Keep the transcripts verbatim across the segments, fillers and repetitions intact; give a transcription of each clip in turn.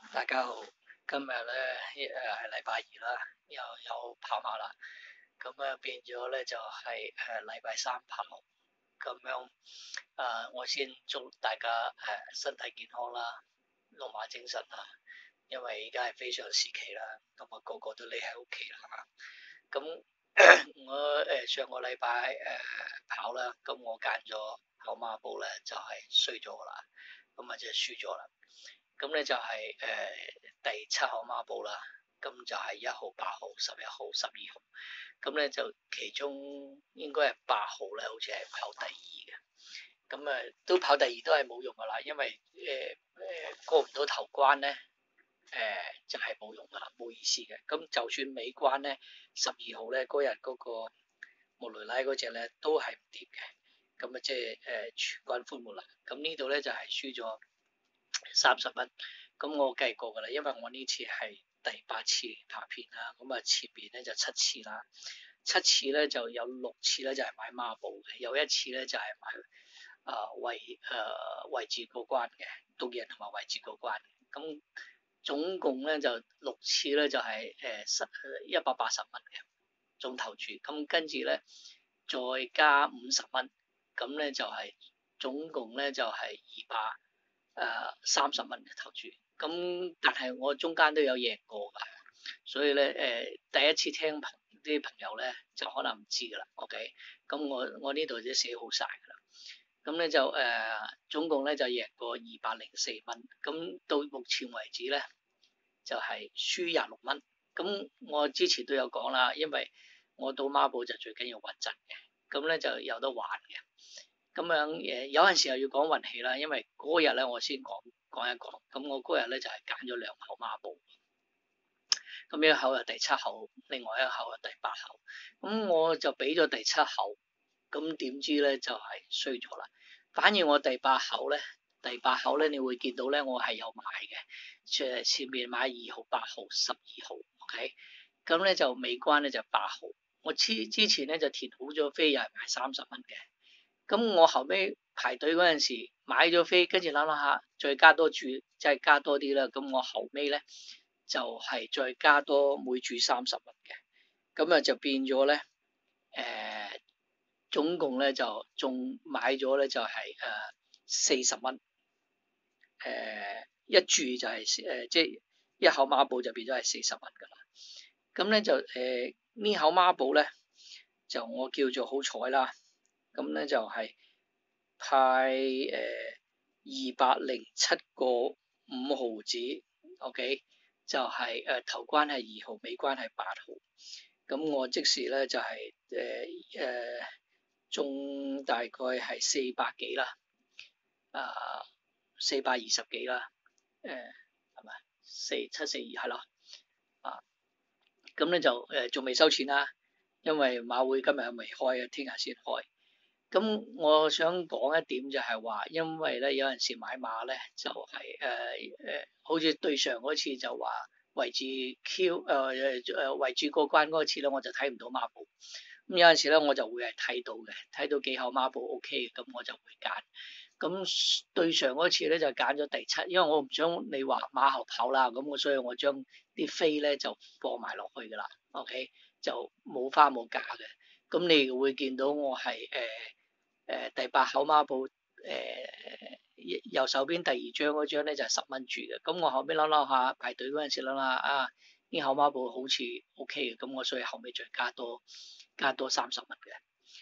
大家好，今日咧誒係禮拜二啦，又有跑馬啦，咁啊變咗咧就係誒禮拜三跑，咁樣誒、呃、我先祝大家誒、呃、身體健康啦，龍馬精神啦，因為而家係非常時期啦，咁啊個個都匿喺屋企啦，咁我誒、呃、上個禮拜誒跑啦，咁我揀咗跑馬步咧就係、是、衰咗啦，咁啊即係輸咗啦。咁咧就係、是、誒、呃、第七號孖寶啦，咁就係一號、八號、十一號、十二號，咁咧就其中應該係八號咧，好似係跑第二嘅，咁誒都跑第二都係冇用噶啦，因為誒誒、呃、過唔到頭關咧，誒、呃、就係、是、冇用噶啦，冇意思嘅。咁就算尾關咧，十二號咧嗰日嗰個莫雷拉嗰隻咧都係唔掂嘅，咁啊即係誒全軍覆沒啦。咁呢度咧就係、是、輸咗三十蚊，咁我計過噶啦，因為我呢次係第八次拍片啦，咁啊前邊咧就七次啦，七次咧就有六次咧就係買孖寶嘅，有一次咧就係買誒位誒位置過關嘅，獨人同埋位置過關，咁總共咧就六次咧就係誒十一百八十蚊嘅總投注，咁跟住咧再加五十蚊，咁咧就係、是、總共咧就係二百。誒三十蚊嘅投注，咁但係我中間都有贏過㗎，所以咧誒、呃、第一次聽朋啲朋友咧就可能唔知㗎啦，OK，咁我我呢度都寫好晒㗎啦，咁咧就誒、呃、總共咧就贏過二百零四蚊，咁到目前為止咧就係、是、輸廿六蚊，咁我之前都有講啦，因為我賭孖寶就最緊要穩陣嘅，咁咧就有得玩嘅。咁樣誒，有陣時候要講運氣啦，因為嗰日咧我先講講一講，咁我嗰日咧就係揀咗兩口孖寶，咁一口係第七口，另外一口係第八口，咁我就俾咗第七口，咁點知咧就係衰咗啦，反而我第八口咧，第八口咧你會見到咧我係有買嘅，誒前面買二號、八號、十二號 ，OK，咁咧就尾關咧就八號，我之之前咧就填好咗飛，又係買三十蚊嘅。咁我後尾排隊嗰陣時買咗飛，跟住諗諗下，再加多注，即係加多啲啦。咁我後尾咧就係、是、再加多每注三十蚊嘅，咁啊就變咗咧，誒、呃、總共咧就仲買咗咧就係誒四十蚊，誒、呃、一注就係、是、誒、呃、即係一口孖寶就變咗係四十蚊噶啦。咁咧就誒、呃、呢口孖寶咧就我叫做好彩啦。咁咧就係派誒二百零七個五毫子 ，OK，就係、是、誒、呃、頭關係二號，尾關係八號。咁我即時咧就係誒誒中大概係四百幾啦，啊四百二十幾啦，誒係咪四七四二係咯，啊咁咧就誒仲未收錢啦，因為馬會今日未開啊，聽日先開。咁我想講一點就係話，因為咧有陣時買馬咧就係誒誒，好似對上嗰次就話圍住 Q 誒誒誒圍住過關嗰次咧，我就睇唔到馬寶。咁有陣時咧我就會係睇到嘅，睇到幾口馬寶 OK 嘅，咁我就會揀。咁對上嗰次咧就揀咗第七，因為我唔想你話馬後跑啦，咁我所以我將啲飛咧就放埋落去噶啦 ，OK，就冇花冇假嘅。咁你會見到我係誒。呃誒、呃、第八口孖寶誒右手邊第二張嗰張咧就係十蚊注嘅，咁我後尾諗諗下排隊嗰陣時諗下啊呢口孖寶好似 O K 嘅，咁我所以後尾再加多加多三十蚊嘅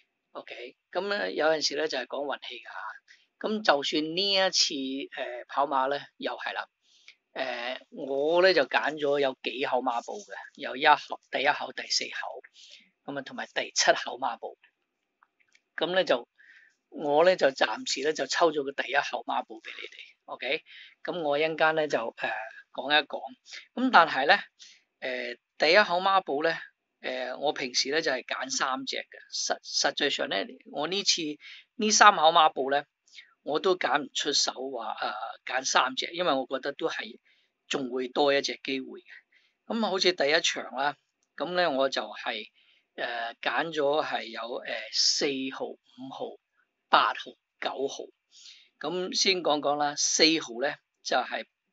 OK，咁咧有陣時咧就係、是、講運氣㗎，咁就算呢一次誒、呃、跑馬咧又係啦，誒、呃、我咧就揀咗有幾口孖寶嘅，有一口第一口第四口，咁啊同埋第七口孖寶，咁咧就。我咧就暫時咧就抽咗個第一口孖寶俾你哋 ，OK？咁我一陣間咧就誒、呃、講一講，咁但係咧誒第一口孖寶咧誒我平時咧就係、是、揀三隻嘅，實實際上咧我呢次呢三口孖寶咧我都揀唔出手話誒揀三隻，因為我覺得都係仲會多一隻機會嘅。咁啊好似第一場啦，咁咧我就係誒揀咗係有誒四、呃、號、五號。八號、九號，咁先講講啦。四號咧就係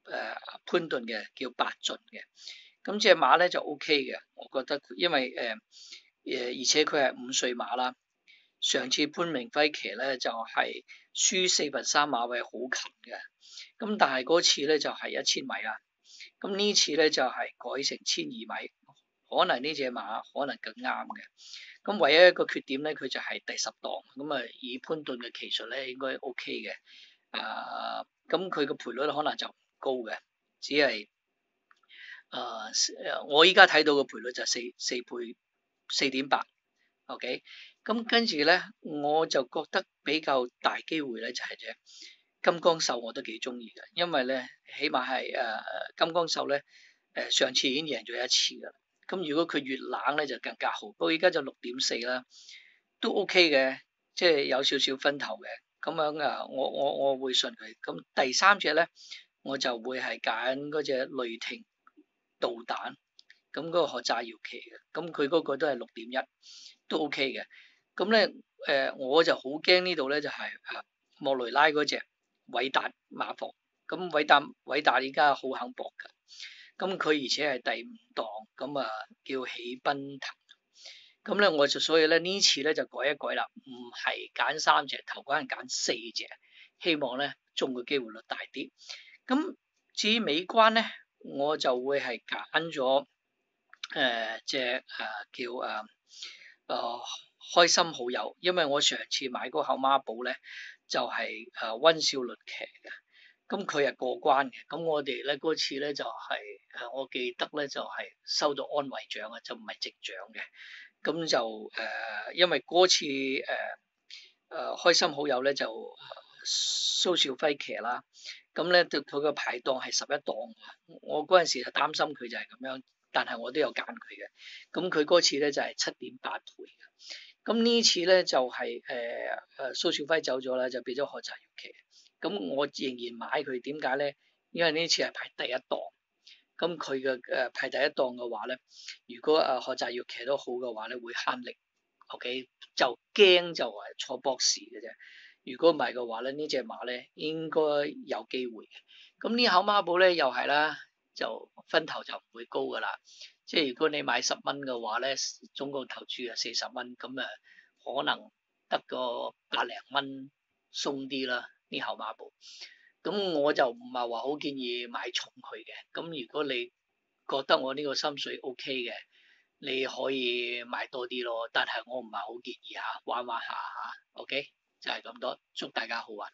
誒潘頓嘅，叫八駿嘅。咁隻馬咧就 O K 嘅，我覺得，因為誒誒、呃，而且佢係五歲馬啦。上次潘明輝騎咧就係、是、輸四分三馬位好近嘅，咁但係嗰次咧就係、是、一千米啦。咁呢次咧就係、是、改成千二米，可能呢隻馬可能更啱嘅。咁唯一一個缺點咧，佢就係第十檔，咁啊以潘頓嘅騎術咧應該 O K 嘅。啊，咁佢個賠率可能就唔高嘅，只係啊誒，我依家睇到嘅賠率就四四倍四點八。OK，咁跟住咧，我就覺得比較大機會咧就係、是、隻金剛獸，我都幾中意嘅，因為咧起碼係誒、呃、金剛獸咧誒上次已經贏咗一次噶啦，咁如果佢越冷咧就更加好。不過依家就六點四啦，都 OK 嘅，即係有少少分頭嘅，咁樣啊，我我我會信佢。咁第三隻咧，我就會係揀嗰隻雷霆導彈，咁嗰個何澤堯騎嘅，咁佢嗰個都係六點一。都 OK 嘅，咁咧誒我就好驚呢度咧就係、是、啊莫雷拉嗰隻偉達馬房，咁偉達偉達依家好肯搏噶，咁佢而且係第五檔，咁啊叫喜奔騰，咁咧我就所以咧呢次咧就改一改啦，唔係揀三隻，頭關係揀四隻，希望咧中嘅機會率大啲。咁至於尾關咧，我就會係揀咗誒隻誒叫誒。呃誒、呃，開心好友，因為我上次買嗰口孖寶咧，就係誒溫少律騎嘅，咁佢係過關嘅，咁我哋咧嗰次咧就係、是、誒，我記得咧就係、是、收到安慰獎啊，就唔係直獎嘅，咁就誒、呃，因為嗰次誒誒、呃呃、開心好友咧就蘇兆輝騎啦，咁咧佢佢個排檔係十一檔，我嗰陣時就擔心佢就係咁樣。但係我都有揀佢嘅，咁佢嗰次咧就係七點八倍嘅，咁呢次咧就係誒誒蘇兆輝走咗啦，就變咗何澤堯騎，咁我仍然買佢，點解咧？因為呢次係排第一檔，咁佢嘅誒排第一檔嘅話咧，如果誒何澤堯騎得好嘅話咧，會慳力 ，OK，就驚就係坐博士嘅啫，如果唔係嘅話咧，呢隻馬咧應該有機會嘅，咁呢口孖寶咧又係啦。就分頭就唔會高噶啦，即係如果你買十蚊嘅話咧，總共投注係四十蚊，咁啊可能得個百零蚊鬆啲啦呢後馬步。咁我就唔係話好建議買重佢嘅，咁如果你覺得我呢個心水 OK 嘅，你可以買多啲咯，但係我唔係好建議嚇，玩玩下嚇 ，OK 就係咁多，祝大家好運。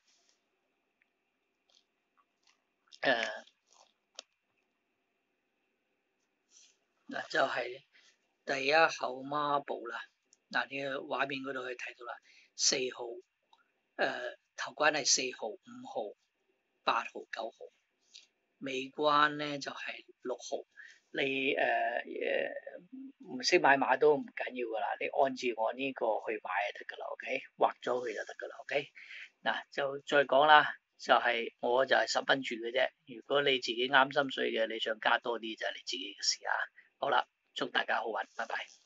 誒、uh,。嗱就係第一口孖寶啦，嗱你個畫面嗰度可以睇到啦，四號誒、呃、頭關係四號、五號、八號、九號，尾關咧就係、是、六號。你誒誒唔識買馬都唔緊要噶啦，你按住我呢個去買就得噶啦 ，OK， 畫咗佢就得噶啦 ，OK。嗱就再講啦，就係、是、我就係十蚊注嘅啫，如果你自己啱心水嘅，你想加多啲就係你自己嘅事啊。好啦，祝大家好運，拜拜。